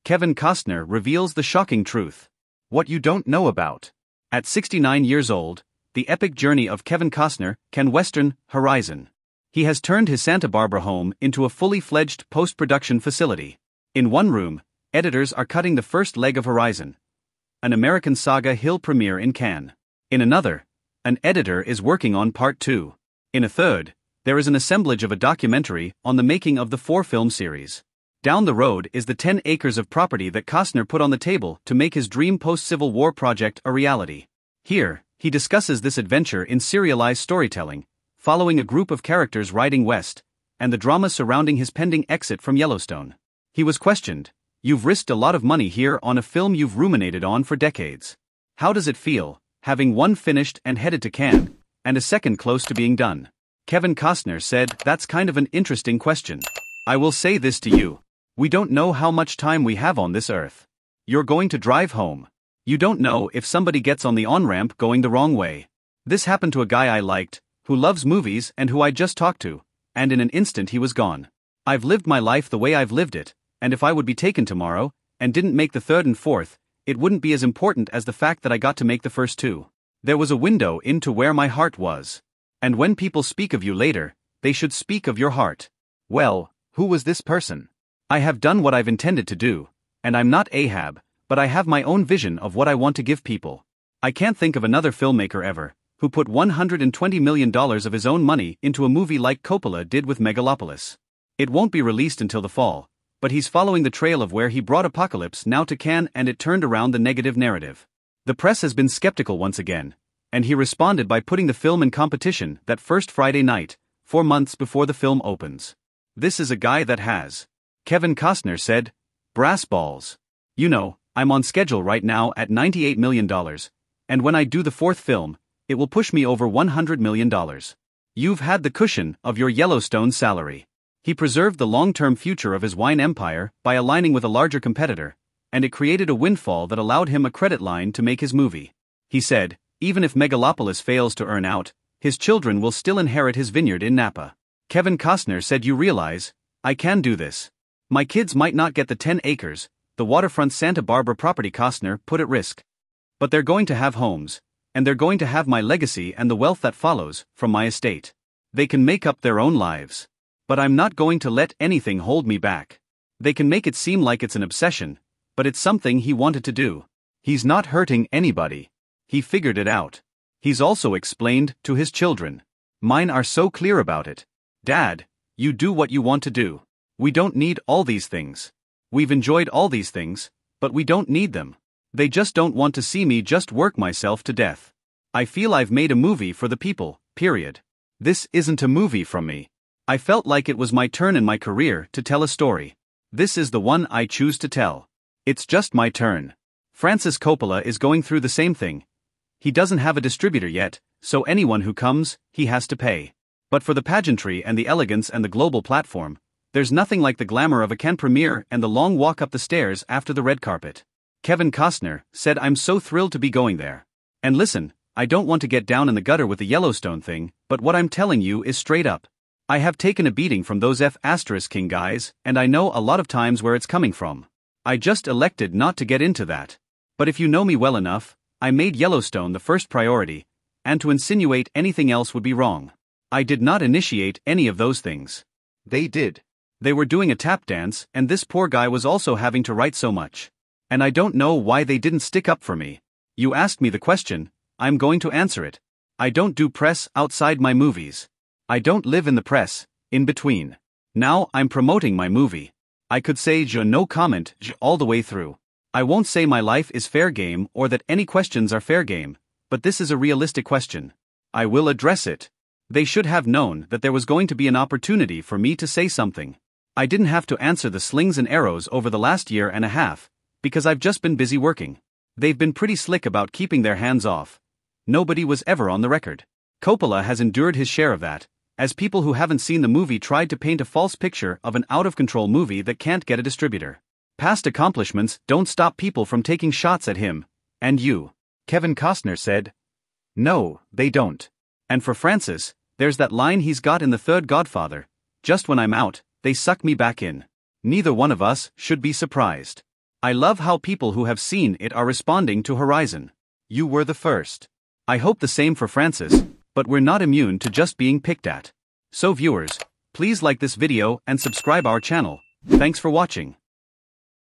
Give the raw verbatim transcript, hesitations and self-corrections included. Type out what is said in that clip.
Kevin Costner reveals the shocking truth. What you don't know about. At sixty-nine years old, the epic journey of Kevin Costner can Western horizon. He has turned his Santa Barbara home into a fully fledged post-production facility. In one room, editors are cutting the first leg of Horizon, an American saga Hill premiere in Cannes. In another, an editor is working on part two. In a third, there is an assemblage of a documentary on the making of the four-film series. Down the road is the ten acres of property that Costner put on the table to make his dream post-Civil War project a reality. Here, he discusses this adventure in serialized storytelling, following a group of characters riding west, and the drama surrounding his pending exit from Yellowstone. He was questioned, "You've risked a lot of money here on a film you've ruminated on for decades. How does it feel, having one finished and headed to Cannes, and a second close to being done?" Kevin Costner said, "That's kind of an interesting question. I will say this to you. We don't know how much time we have on this earth. You're going to drive home. You don't know if somebody gets on the on-ramp going the wrong way. This happened to a guy I liked, who loves movies and who I just talked to, and in an instant he was gone. I've lived my life the way I've lived it, and if I would be taken tomorrow, and didn't make the third and fourth, it wouldn't be as important as the fact that I got to make the first two. There was a window into where my heart was. And when people speak of you later, they should speak of your heart. Well, who was this person? I have done what I've intended to do, and I'm not Ahab, but I have my own vision of what I want to give people. I can't think of another filmmaker ever, who put one hundred twenty million dollars of his own money into a movie like Coppola did with Megalopolis. It won't be released until the fall, but he's following the trail of where he brought Apocalypse Now to Cannes, and it turned around the negative narrative. The press has been skeptical once again, and he responded by putting the film in competition that first Friday night, four months before the film opens. This is a guy that has. Kevin Costner said, "Brass balls. You know, I'm on schedule right now at ninety-eight million dollars, and when I do the fourth film, it will push me over one hundred million dollars. You've had the cushion of your Yellowstone salary." He preserved the long-term future of his wine empire by aligning with a larger competitor, and it created a windfall that allowed him a credit line to make his movie. He said, "Even if Megalopolis fails to earn out, his children will still inherit his vineyard in Napa." Kevin Costner said, "You realize, I can do this. My kids might not get the ten acres, the waterfront Santa Barbara property Costner put at risk. But they're going to have homes, and they're going to have my legacy and the wealth that follows from my estate. They can make up their own lives. But I'm not going to let anything hold me back. They can make it seem like it's an obsession, but it's something he wanted to do. He's not hurting anybody. He figured it out." He's also explained to his children, "Mine are so clear about it. Dad, you do what you want to do. We don't need all these things. We've enjoyed all these things, but we don't need them. They just don't want to see me just work myself to death. I feel I've made a movie for the people, period. This isn't a movie from me. I felt like it was my turn in my career to tell a story. This is the one I choose to tell. It's just my turn." Francis Coppola is going through the same thing. He doesn't have a distributor yet, so anyone who comes, he has to pay. But for the pageantry and the elegance and the global platform, there's nothing like the glamour of a Cannes premiere and the long walk up the stairs after the red carpet. Kevin Costner said, "I'm so thrilled to be going there. And listen, I don't want to get down in the gutter with the Yellowstone thing, but what I'm telling you is straight up. I have taken a beating from those F asterisk king guys, and I know a lot of times where it's coming from. I just elected not to get into that. But if you know me well enough, I made Yellowstone the first priority, and to insinuate anything else would be wrong. I did not initiate any of those things. They did. They were doing a tap dance, and this poor guy was also having to write so much. And I don't know why they didn't stick up for me. You asked me the question, I'm going to answer it. I don't do press outside my movies. I don't live in the press, in between. Now I'm promoting my movie. I could say je no comment je all the way through. I won't say my life is fair game or that any questions are fair game, but this is a realistic question. I will address it. They should have known that there was going to be an opportunity for me to say something. I didn't have to answer the slings and arrows over the last year and a half, because I've just been busy working. They've been pretty slick about keeping their hands off. Nobody was ever on the record. Coppola has endured his share of that, as people who haven't seen the movie tried to paint a false picture of an out-of-control movie that can't get a distributor. Past accomplishments don't stop people from taking shots at him, and you. Kevin Costner said, "No, they don't." And for Francis, there's that line he's got in The Third Godfather, "Just when I'm out, they suck me back in." Neither one of us should be surprised. I love how people who have seen it are responding to Horizon. You were the first. I hope the same for Francis, but we're not immune to just being picked at. So viewers, please like this video and subscribe our channel. Thanks for watching.